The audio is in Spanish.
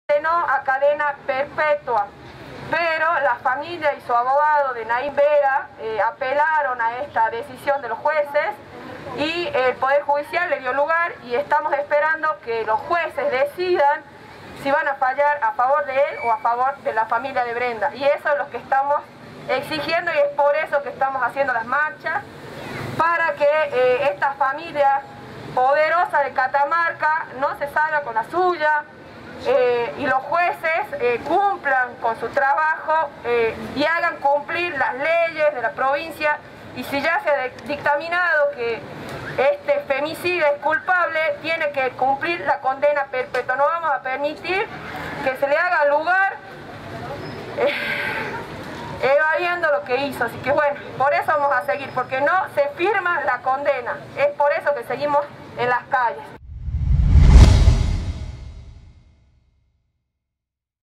a cadena perpetua, pero la familia y su abogado de Naim Vera apelaron a esta decisión de los jueces y el Poder Judicial le dio lugar y estamos esperando que los jueces decidan si van a fallar a favor de él o a favor de la familia de Brenda. Y eso es lo que estamos exigiendo y es por eso que estamos haciendo las marchas, para que esta familia poderosa de Catamarca no se salga con la suya y los jueces cumplan con su trabajo y hagan cumplir las leyes de la provincia. Y si ya se ha dictaminado que este femicida es culpable, tiene que cumplir la condena perpetua. No vamos a permitir que se le haga lugar evadiendo lo que hizo. Así que bueno, por eso vamos a seguir, porque no se firma la condena. Es por eso que seguimos en las calles.